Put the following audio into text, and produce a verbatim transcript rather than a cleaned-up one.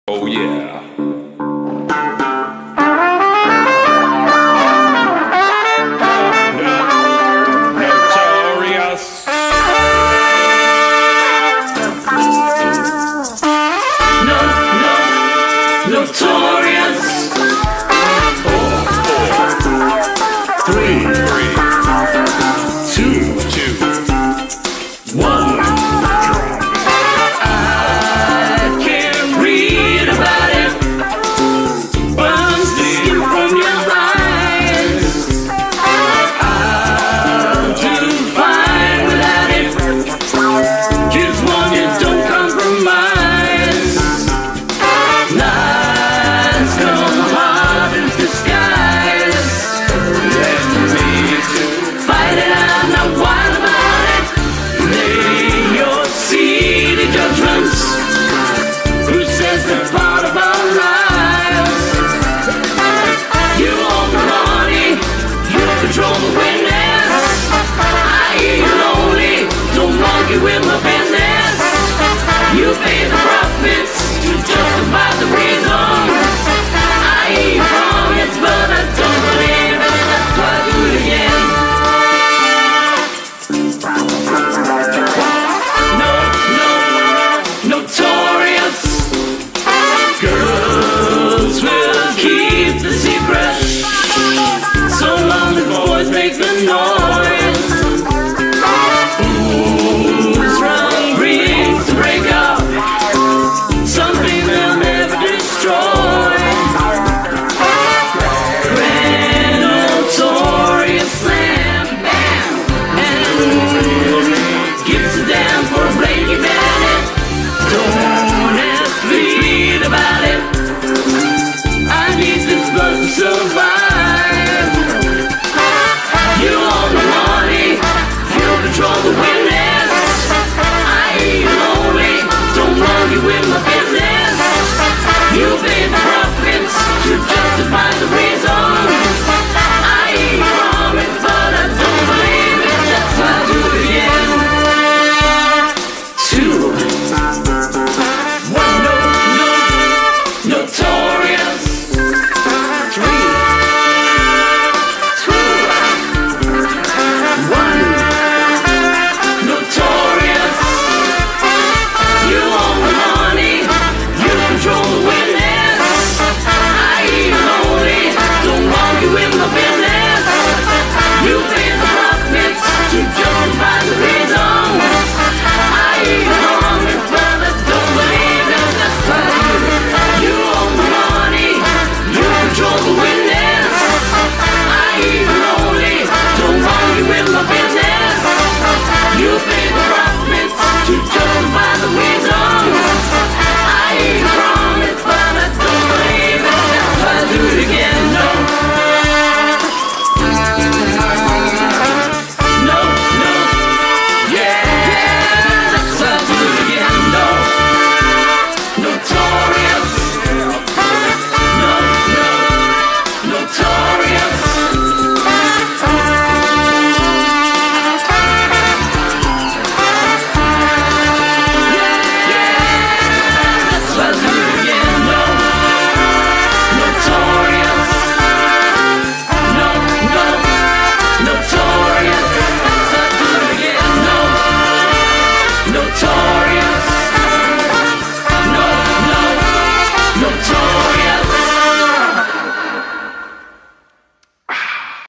Oh yeah. Notorious. No, no, notorious. Four, four, Three, three, two, two, one. I can't read about it. Burns the skin from your eyes. I'll do fine without it. Kids want you, don't compromise. Lies come hard in disguise. let me do. Fight it out, not whine about it. Lay your seed in judgments. Who says they're part of our lives? You own the money, you control the witness. I hear you lonely, don't monkey with my business. You pay the price.